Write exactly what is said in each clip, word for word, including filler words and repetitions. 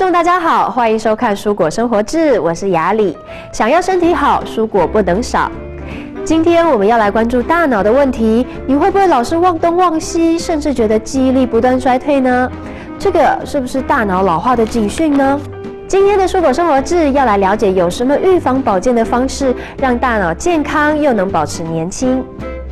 众大家好，欢迎收看《蔬果生活志》，我是雅里。想要身体好，蔬果不能少。今天我们要来关注大脑的问题，你会不会老是忘东忘西，甚至觉得记忆力不断衰退呢？这个是不是大脑老化的警讯呢？今天的蔬果生活志要来了解有什么预防保健的方式，让大脑健康又能保持年轻。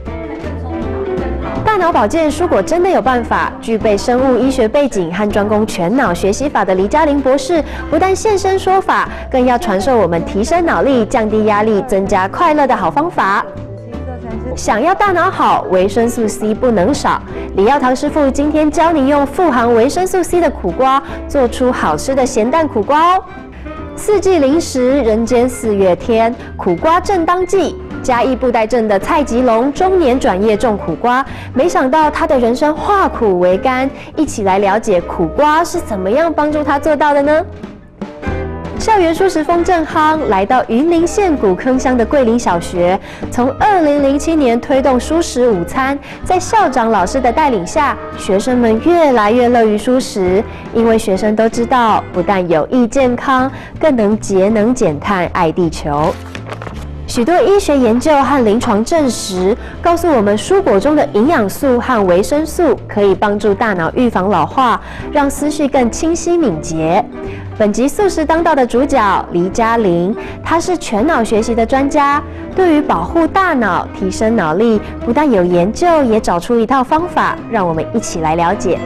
大脑保健，蔬果真的有办法。具备生物医学背景和专攻全脑学习法的黎嘉玲博士，不但现身说法，更要传授我们提升脑力、降低压力、增加快乐的好方法。想要大脑好，维生素 C 不能少。李耀堂师傅今天教你用富含维生素 C 的苦瓜，做出好吃的咸蛋苦瓜哦。四季零食，人间四月天，苦瓜正当季。嘉义布袋镇的蔡吉龙中年转业种苦瓜，没想到他的人生化苦为甘。一起来了解苦瓜是怎么样帮助他做到的呢？校园蔬食风正夯，来到云林县古坑乡的桂林小学，从二零零七年推动蔬食午餐，在校长老师的带领下，学生们越来越乐于蔬食，因为学生都知道，不但有益健康，更能节能减碳，爱地球。许多医学研究和临床证实，告诉我们蔬果中的营养素和维生素可以帮助大脑预防老化，让思绪更清晰敏捷。本集素食当道的主角黎嘉玲，她是全脑学习的专家，对于保护大脑、提升脑力，不但有研究，也找出一套方法，让我们一起来了解。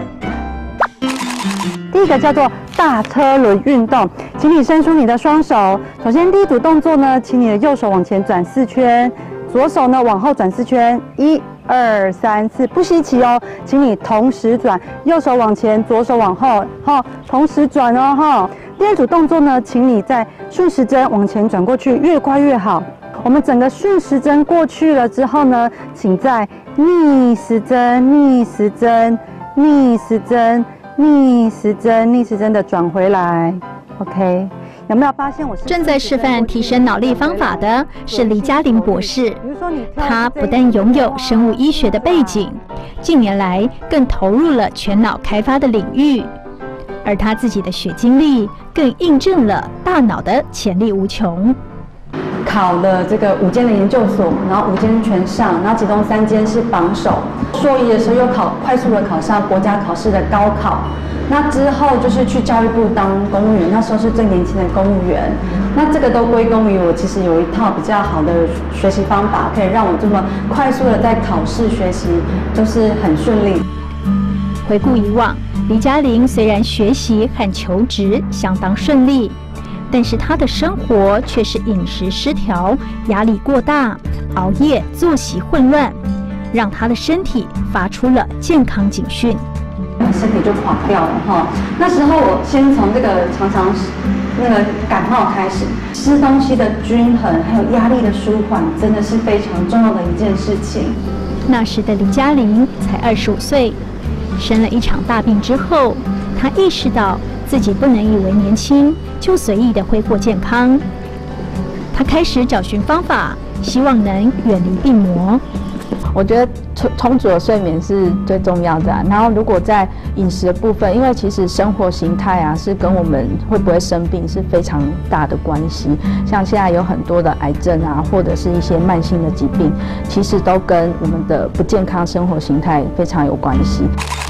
第一个叫做大车轮运动，请你伸出你的双手。首先，第一组动作呢，请你的右手往前转四圈，左手呢往后转四圈，一、二、三、四，不稀奇哦，请你同时转，右手往前，左手往后，哈，同时转哦，哈。第二组动作呢，请你在顺时针往前转过去，越快越好。我们整个顺时针过去了之后呢，请在逆时针、逆时针、逆时针。逆时针，逆时针的转回来 ，OK。有没有发现我是正在示范提升脑力方法的是黎嘉玲博士？他不但拥有生物医学的背景，近年来更投入了全脑开发的领域，而他自己的学经历更印证了大脑的潜力无穷。 考了这个五间的研究所，然后五间全上，然后其中三间是榜首。硕一的时候又考快速的考上国家考试的高考，那之后就是去教育部当公务员，那时候是最年轻的公务员。那这个都归功于我其实有一套比较好的学习方法，可以让我这么快速的在考试学习都是很顺利。 回顾以往，黎嘉玲虽然学习和求职相当顺利，但是他的生活却是饮食失调、压力过大、熬夜、作息混乱，让他的身体发出了健康警讯。 身体就垮掉了哈。那时候我先从这个常常那个感冒开始，吃东西的均衡，还有压力的舒缓，真的是非常重要的一件事情。 那时的黎嘉玲才二十五岁，生了一场大病之后，她意识到自己不能以为年轻就随意的挥霍健康，他开始找寻方法，希望能远离病魔。 我觉得充充足的睡眠是最重要的、啊。然后，如果在饮食的部分，因为其实生活形态啊是跟我们会不会生病是非常大的关系。像现在有很多的癌症啊，或者是一些慢性的疾病，其实都跟我们的不健康生活形态非常有关系。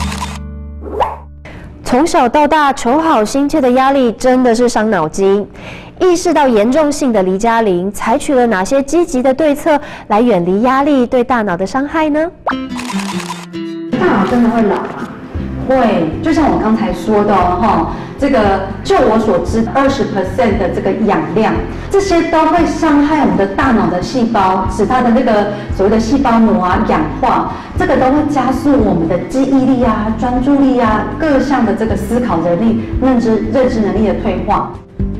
从小到大，求好心切的压力真的是伤脑筋。意识到严重性的黎嘉玲，采取了哪些积极的对策来远离压力对大脑的伤害呢？ 大脑真的会老吗？会，就像我刚才说的哈，这个就我所知，二十 percent 的这个氧量，这些都会伤害我们的大脑的细胞，使它的那个所谓的细胞膜啊氧化，这个都会加速我们的记忆力啊、专注力啊、各项的这个思考能力、认知认知能力的退化。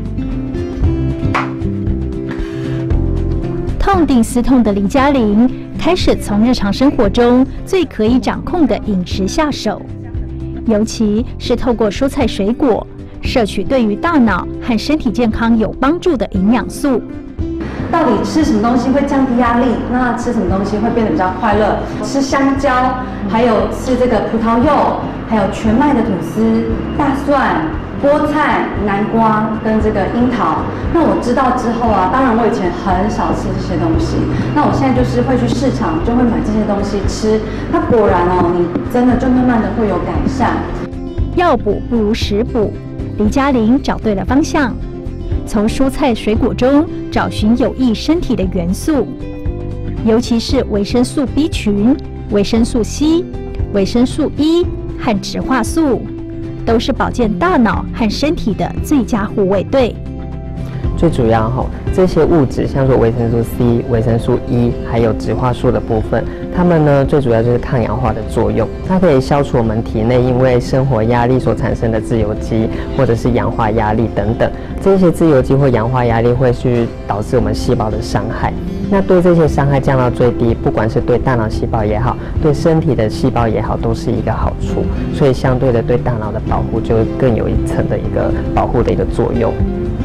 痛定思痛的黎嘉玲开始从日常生活中最可以掌控的饮食下手，尤其是透过蔬菜水果摄取对于大脑和身体健康有帮助的营养素。 到底吃什么东西会降低压力？那吃什么东西会变得比较快乐？吃香蕉，还有吃这个葡萄柚，还有全麦的吐司、大蒜、 菠菜、南瓜跟这个樱桃。那我知道之后啊，当然我以前很少吃这些东西，那我现在就是会去市场，就会买这些东西吃。那果然哦，你真的就慢慢的会有改善。 药补不如食补，黎嘉玲找对了方向，从蔬菜水果中找寻有益身体的元素，尤其是维生素 B 群、维生素 C、维生素 E 和植化素，都是保健大脑和身体的最佳护卫队。 最主要哈，这些物质像说维生素 C、维生素 E 还有植化素的部分，它们呢最主要就是抗氧化的作用，它可以消除我们体内因为生活压力所产生的自由基或者是氧化压力等等。这些自由基或氧化压力会去导致我们细胞的伤害。那对这些伤害降到最低，不管是对大脑细胞也好，对身体的细胞也好，都是一个好处。所以相对的，对大脑的保护就会更有一层的一个保护的一个作用。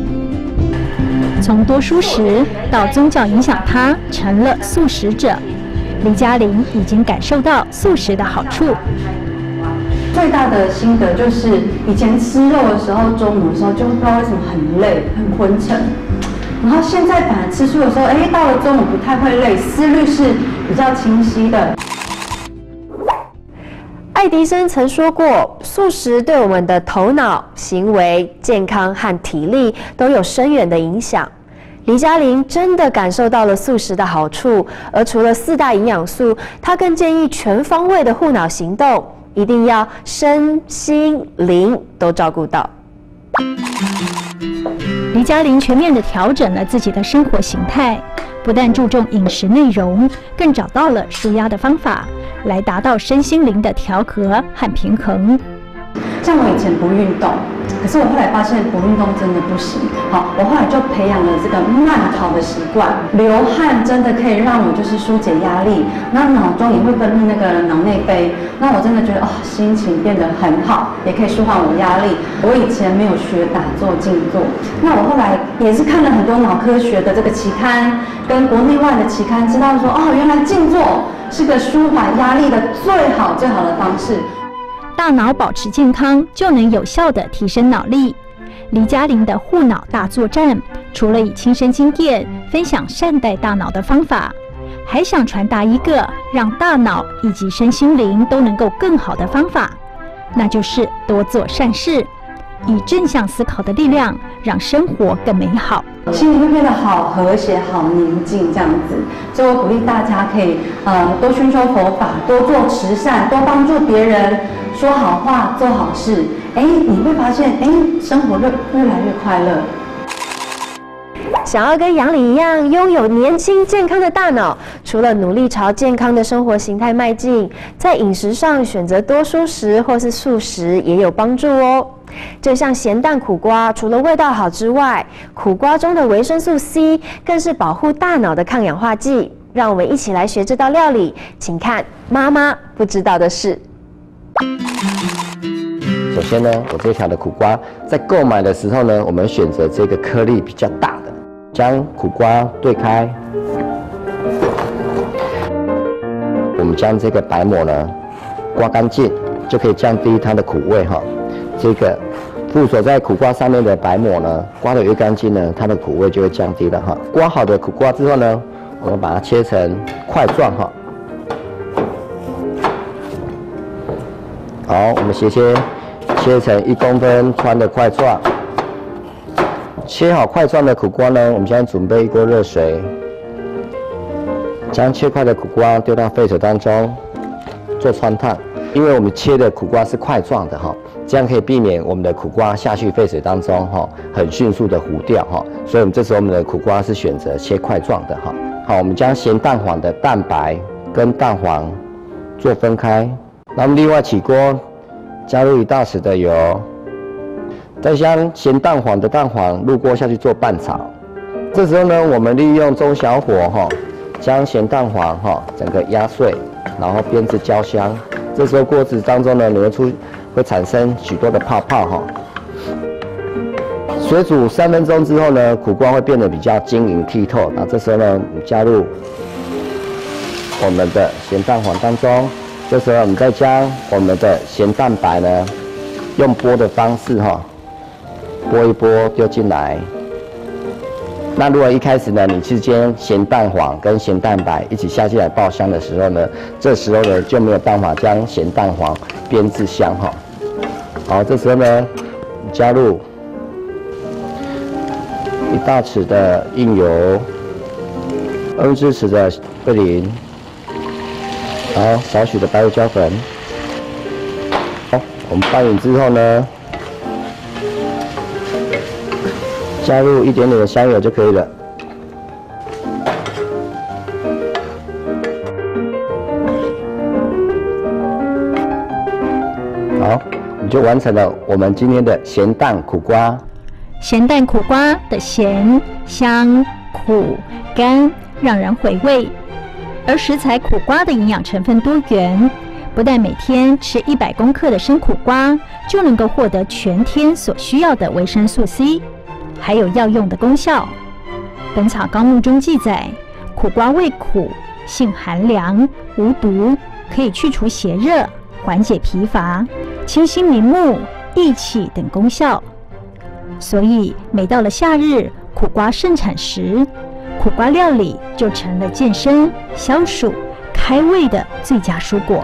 从多蔬食到宗教影响他成了素食者，黎嘉玲已经感受到素食的好处。 最大的心得就是，以前吃肉的时候，中午的时候就不知道为什么很累、很昏沉，然后现在反而吃素的时候，哎，到了中午不太会累，思虑是比较清晰的。 爱迪生曾说过，素食对我们的头脑、行为、健康和体力都有深远的影响。黎嘉玲真的感受到了素食的好处，而除了四大营养素，她更建议全方位的护脑行动，一定要身心灵都照顾到。 黎嘉玲全面地调整了自己的生活形态，不但注重饮食内容，更找到了舒压的方法，来达到身心灵的调和和平衡。 像我以前不运动，可是我后来发现不运动真的不行。好，我后来就培养了这个慢跑的习惯，流汗真的可以让我就是疏解压力，那脑中也会分泌那个脑内啡，那我真的觉得哦，心情变得很好，也可以舒缓我的压力。我以前没有学打坐静坐，那我后来也是看了很多脑科学的这个期刊，跟国内外的期刊，知道说哦，原来静坐是个舒缓压力的最好最好的方式。 大脑保持健康，就能有效地提升脑力。黎嘉玲的护脑大作战，除了以亲身经验分享善待大脑的方法，还想传达一个让大脑以及身心灵都能够更好的方法，那就是多做善事，以正向思考的力量，让生活更美好。 心里会变得好和谐、好宁静这样子，所以我鼓励大家可以呃多熏修佛法，多做慈善，多帮助别人，说好话，做好事。哎，你会发现，哎，生活越越来越快乐。 想要跟杨里一样拥有年轻健康的大脑，除了努力朝健康的生活形态迈进，在饮食上选择多蔬食或是素食也有帮助哦。就像咸蛋苦瓜，除了味道好之外，苦瓜中的维生素 C 更是保护大脑的抗氧化剂。让我们一起来学这道料理，请看妈妈不知道的事。 首先呢，我这条的苦瓜在购买的时候呢，我们选择这个颗粒比较大的，将苦瓜对开，我们将这个白膜呢刮干净，就可以降低它的苦味哈。这个附着在苦瓜上面的白膜呢，刮得越干净呢，它的苦味就会降低了哈。刮好的苦瓜之后呢，我们把它切成块状哈。好，我们斜切，切成一公分宽的块状。切好块状的苦瓜呢，我们现在准备一锅热水，将切块的苦瓜丢到沸水当中做汆烫。因为我们切的苦瓜是块状的哈，这样可以避免我们的苦瓜下去沸水当中哈，很迅速的糊掉哈。所以我们这时候我们的苦瓜是选择切块状的哈。好，我们将咸蛋黄的蛋白跟蛋黄做分开，那么另外起锅，加入一大匙的油，再将咸蛋黄的蛋黄入锅下去做拌炒。这时候呢，我们利用中小火哈，将咸蛋黄哈整个压碎，然后煸至焦香。这时候锅子当中呢，流出会产生许多的泡泡哈。水煮三分钟之后呢，苦瓜会变得比较晶莹剔透。那这时候呢，加入我们的咸蛋黄当中。这时候我们再将我们的咸蛋白呢，用剥的方式哈， 拨一拨丢进来。那如果一开始呢，你是将咸蛋黄跟咸蛋白一起下进来爆香的时候呢，这时候呢就没有办法将咸蛋黄煸至香哈。好，这时候呢，加入一大匙的硬油，二至匙的桂林，好，少许的白胡椒粉。好，我们拌匀之后呢，加入一点点的香油就可以了。好，你就完成了我们今天的咸蛋苦瓜。 咸蛋苦瓜的咸、香、苦、甘，让人回味。而食材苦瓜的营养成分多元，不但每天吃一百公克的生苦瓜就能够获得全天所需要的维生素 C。还有药用的功效，《本草纲目》中记载，苦瓜味苦，性寒凉，无毒，可以去除邪热，缓解疲乏，清心明目、益气等功效。所以，每到了夏日，苦瓜盛产时，苦瓜料理就成了健身、消暑、开胃的最佳蔬果。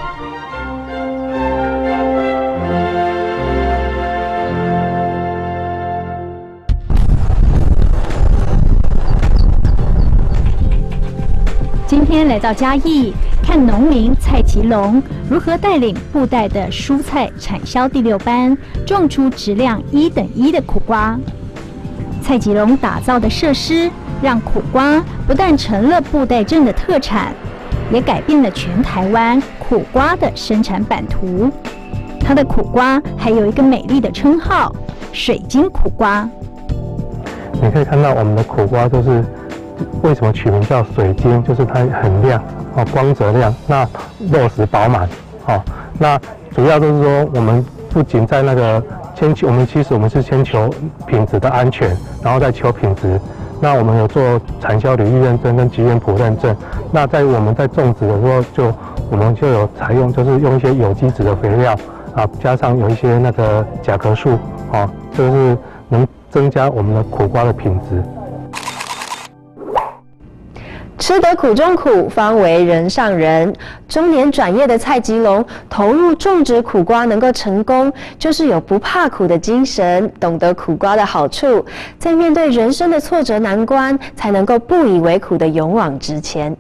今天来到嘉义，看农民蔡吉龙如何带领布袋的蔬菜产销第六班，种出质量一等一的苦瓜。蔡吉龙打造的设施，让苦瓜不但成了布袋镇的特产，也改变了全台湾苦瓜的生产版图。它的苦瓜还有一个美丽的称号——水晶苦瓜。 你可以看到我们的苦瓜都是。为什么取名叫水晶？就是它很亮哦，光泽亮，那肉质饱满哦。那主要就是说，我们不仅在那个先求，我们其实我们是先求品质的安全，然后再求品质。那我们有做产销履历认证跟吉原谱认证。那在我们在种植的时候，就我们就有采用，就是用一些有机质的肥料啊，加上有一些那个甲壳素哦，就是能增加我们的苦瓜的品质。 吃得苦中苦，方为人上人。中年转业的蔡吉龙投入种植苦瓜能够成功，就是有不怕苦的精神，懂得苦瓜的好处，在面对人生的挫折难关，才能够不以为苦的勇往直前。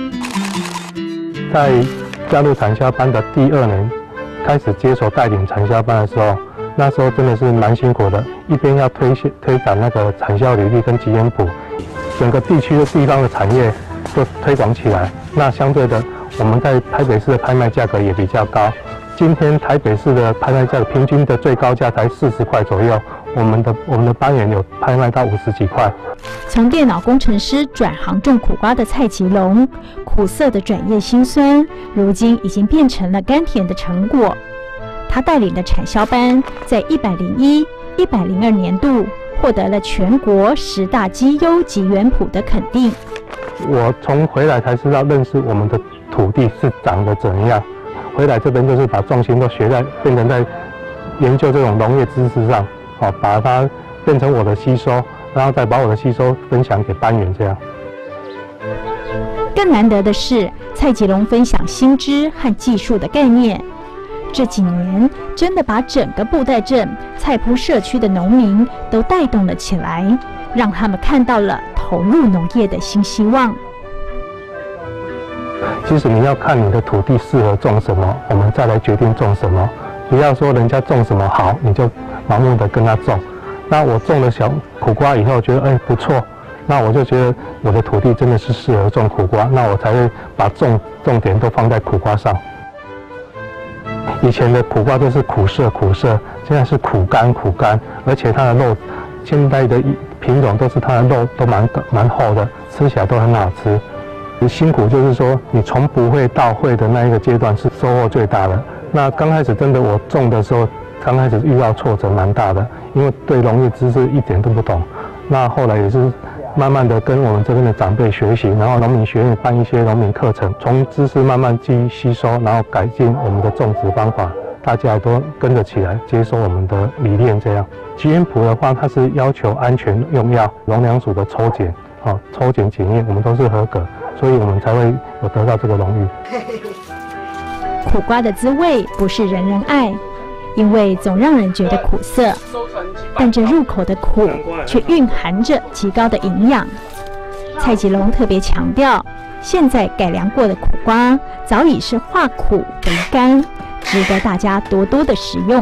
在加入产销班的第二年，开始接手带领产销班的时候，那时候真的是蛮辛苦的，一边要推推展那个产销履历跟吉原谱，整个地区的地方的产业就推广起来。那相对的，我们在台北市的拍卖价格也比较高。今天台北市的拍卖价平均的最高价才四十块左右，我们的我们的班园有拍卖到五十几块。 从电脑工程师转行种苦瓜的蔡吉龙，苦涩的转业辛酸，如今已经变成了甘甜的成果。他带领的产销班在一百零一、一百零二年度获得了全国十大绩优吉原谱的肯定。 我从回来才知道认识我们的土地是长得怎样。回来这边就是把重心都学在变成在研究这种农业知识上，哦，把它变成我的吸收，然后再把我的吸收分享给班员这样。 更难得的是，蔡吉龙分享新知和技术的概念。这几年真的把整个布袋镇菜埔社区的农民都带动了起来，让他们看到了投入农业的新希望。 其实你要看你的土地适合种什么，我们再来决定种什么。不要说人家种什么好，你就盲目的跟他种。那我种了小苦瓜以后，觉得哎不错，那我就觉得我的土地真的是适合种苦瓜，那我才会把重重点都放在苦瓜上。以前的苦瓜都是苦涩苦涩，现在是苦甘苦甘，而且它的肉，现在的品种都是它的肉都蛮蛮厚的，吃起来都很好吃。辛苦就是说，你从不会到会的那一个阶段是收获最大的。那刚开始真的我种的时候，刚开始遇到挫折蛮大的，因为对农业知识一点都不懂。那后来也是慢慢的跟我们这边的长辈学习，然后农民学院办一些农民课程，从知识慢慢去吸收，然后改进我们的种植方法，大家都跟着起来接受我们的理念这样。 吉恩普的话，它是要求安全用药，农粮署的抽检，哦，抽检检验我们都是合格，所以我们才会有得到这个荣誉。 苦瓜的滋味不是人人爱，因为总让人觉得苦涩，但这入口的苦却蕴含着极高的营养。蔡吉龙特别强调，现在改良过的苦瓜早已是化苦为甘，值得大家多多的食用。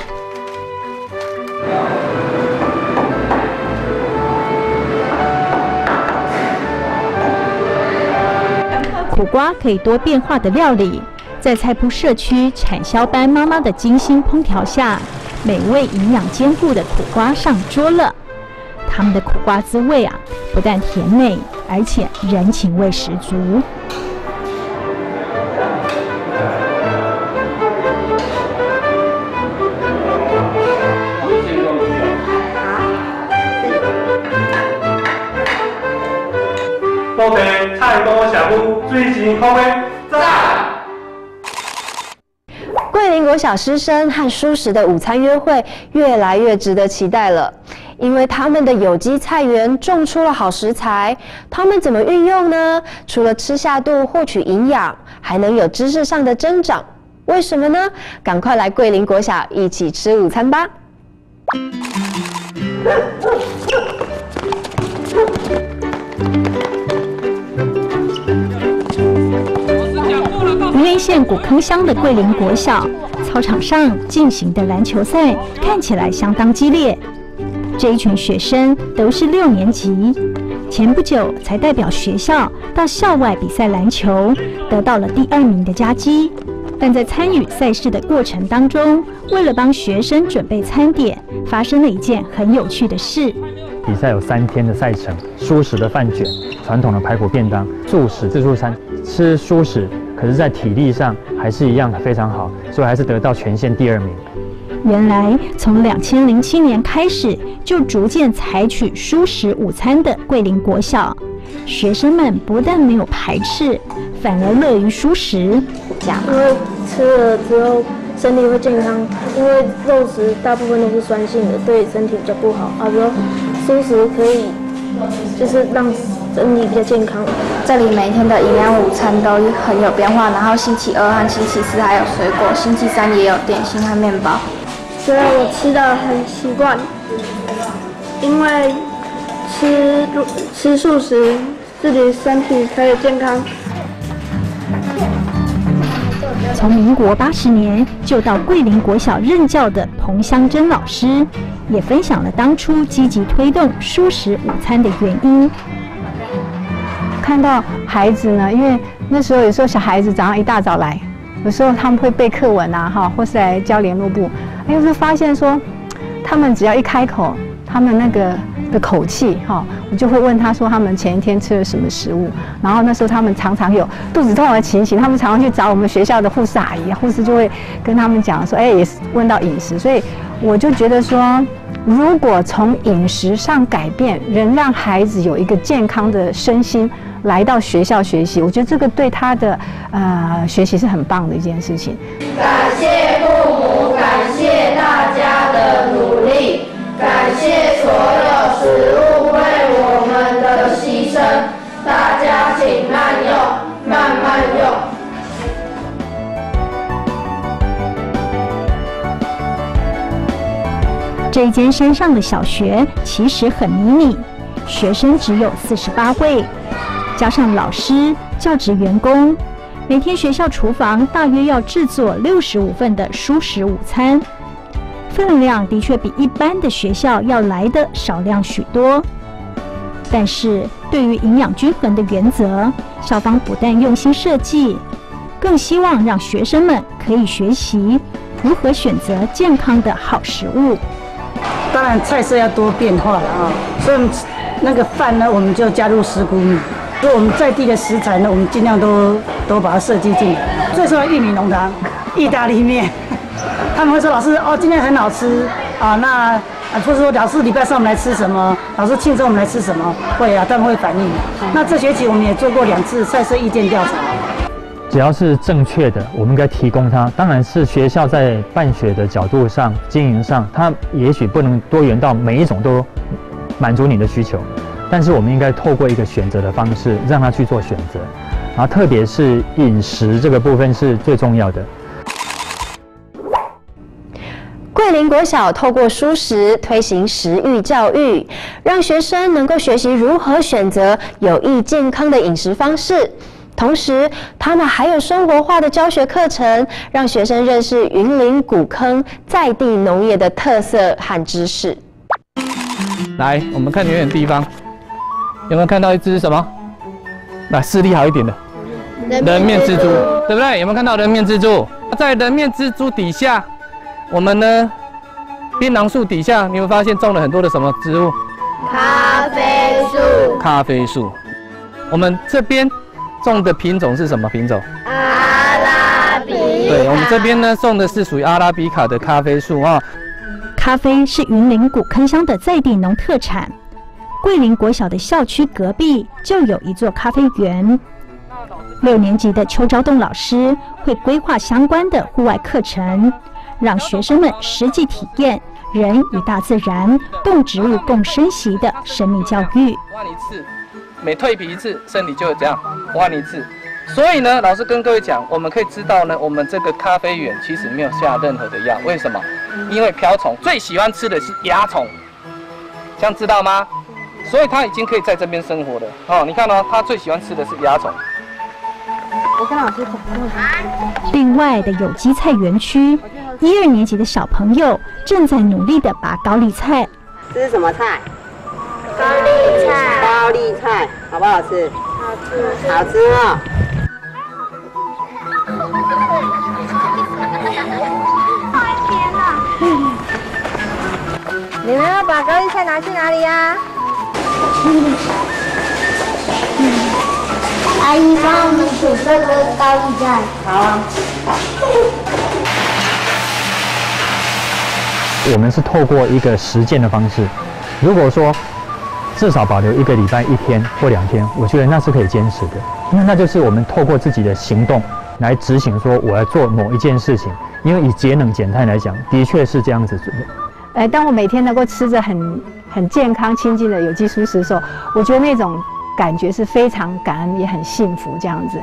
苦瓜可以多变化的料理，在菜埔社区产销班妈妈的精心烹调下，美味营养兼顾的苦瓜上桌了。他们的苦瓜滋味啊，不但甜美，而且人情味十足。 多谢菜刀社区水前口味赞。 桂林国小师生和蔬食的午餐约会越来越值得期待了，因为他们的有机菜园种出了好食材，他们怎么运用呢？除了吃下肚获取营养，还能有知识上的增长，为什么呢？赶快来桂林国小一起吃午餐吧！ 云林县古坑乡的桂林国小操场上进行的篮球赛看起来相当激烈。这一群学生都是六年级，前不久才代表学校到校外比赛篮球，得到了第二名的佳绩。但在参与赛事的过程当中，为了帮学生准备餐点，发生了一件很有趣的事。 比赛有三天的赛程，蔬食的饭卷、传统的排骨便当、素食自助餐。吃蔬食，可是在体力上还是一样的非常好，所以还是得到全县第二名。 原来从两千零七年开始，就逐渐采取蔬食午餐的桂林国小，学生们不但没有排斥，反而乐于蔬食。 因为吃了之后身体会健康，因为肉食大部分都是酸性的，对身体比较不好啊。比如蔬食可以就是让身体比较健康。 这里每天的营养午餐都很有变化，然后星期二和星期四还有水果，星期三也有点心和面包。 虽然我吃的很习惯，因为吃吃素食，自己身体可以健康。 从民国八十年就到桂林国小任教的彭香珍老师，也分享了当初积极推动蔬食午餐的原因。 看到孩子呢，因为那时候有时候小孩子早上一大早来，有时候他们会背课文啊，哈，或是来交联络簿，有时候发现说，他们只要一开口，他们那个的口气，哈，我就会问他说他们前一天吃了什么食物，然后那时候他们常常有肚子痛的情形，他们常常去找我们学校的护士阿姨，护士就会跟他们讲说，哎，也是问到饮食，所以我就觉得说，如果从饮食上改变，仍让孩子有一个健康的身心来到学校学习，我觉得这个对他的呃学习是很棒的一件事情。 感谢父母，感谢大家的努力，感谢所有食物为我们的牺牲，大家请慢用，慢慢用。 这一间山上的小学其实很迷你，学生只有四十八位，加上老师、教职员工，每天学校厨房大约要制作六十五份的蔬食午餐，分量的确比一般的学校要来的少量许多。但是对于营养均衡的原则，校方不但用心设计，更希望让学生们可以学习如何选择健康的好食物。 当然菜色要多变化了啊，所以那个饭呢，我们就加入石谷米。所以我们在地的食材呢，我们尽量都都把它设计进来。最重要玉米浓汤、意大利面，他们会说老师哦，今天很好吃啊，那啊或者说老师礼拜三我们来吃什么？老师庆生我们来吃什么？会啊，他们会反映。那这学期我们也做过两次菜色意见调查。 只要是正确的，我们应该提供它。当然是学校在办学的角度上、经营上，它也许不能多元到每一种都满足你的需求，但是我们应该透过一个选择的方式，让他去做选择。然后特别是饮食这个部分是最重要的。 桂林国小透过蔬食推行食育教育，让学生能够学习如何选择有益健康的饮食方式。同时，他们还有生活化的教学课程，让学生认识云林古坑在地农业的特色和知识。 来，我们看远远地方，有没有看到一只什么？来，视力好一点的人面蜘蛛，对不对？有没有看到人面蜘蛛？在人面蜘蛛底下，我们呢，槟榔树底下，你会发现种了很多的什么植物？ 咖啡树。 咖啡树。我们这边种的品种是什么品种？ 阿拉比卡。 对，我们这边呢种的是属于阿拉比卡的咖啡树啊。 咖啡是云林古坑乡的在地农特产。桂林国小的校区隔壁就有一座咖啡园。六年级的邱昭栋老师会规划相关的户外课程，让学生们实际体验人与大自然、动植物共生息的生命教育。 换一次，每蜕皮一次，身体就会这样换一次。所以呢，老师跟各位讲，我们可以知道呢，我们这个咖啡园其实没有下任何的药，为什么？因为瓢虫最喜欢吃的是蚜虫，这样知道吗？所以它已经可以在这边生活了。哦，你看哦，它最喜欢吃的是蚜虫。 我跟老师讲过。 另外的有机菜园区，一二年级的小朋友正在努力的拔高丽菜。 这是什么菜？ 高丽菜。 高丽菜好不好吃？ 好吃。 好吃哦。 你们要把高丽菜拿去哪里呀？ 阿姨帮我们煮这个高丽菜。 好啊。 我们是透过一个实践的方式，如果说至少保留一个礼拜一天或两天，我觉得那是可以坚持的，因为那就是我们透过自己的行动来执行，说我要做某一件事情。因为以节能减碳来讲，的确是这样子做的。 哎，当我每天能够吃着很很健康、清净的有机蔬食的时候，我觉得那种感觉是非常感恩，也很幸福这样子。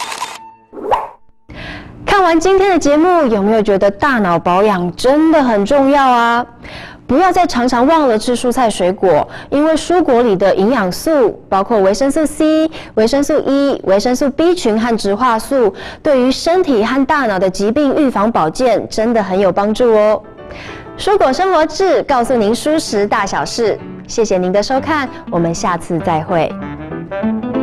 看完今天的节目，有没有觉得大脑保养真的很重要啊？不要再常常忘了吃蔬菜水果，因为蔬果里的营养素，包括维生素 C、维生素 E、维生素 B 群和植化素，对于身体和大脑的疾病预防保健真的很有帮助哦。蔬果生活志告诉您蔬食大小事，谢谢您的收看，我们下次再会。